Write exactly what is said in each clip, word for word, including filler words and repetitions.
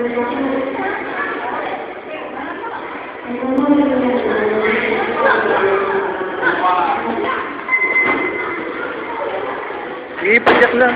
Sige, padyak lang.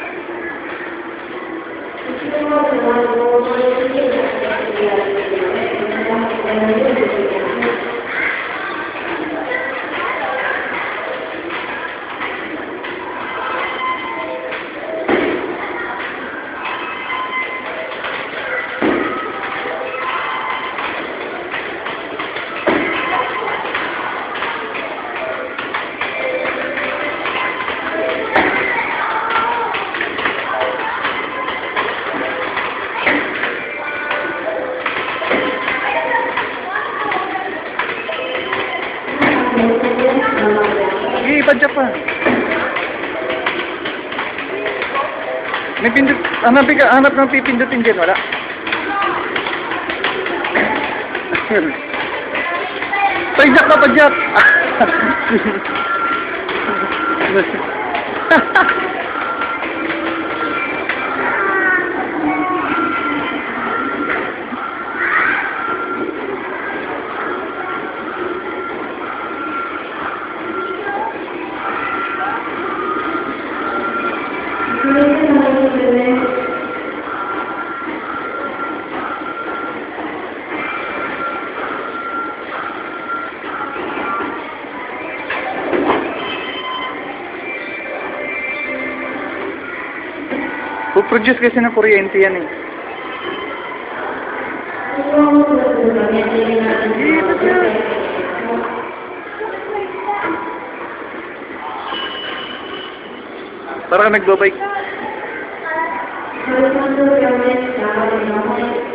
Sige, padyak pa. May pindot, hanap ka, hanap ng pipindutin dyan, wala? Padyak ka, padyak! Puproduce kasi ng kuryente yan eh. Para ka nagbabike.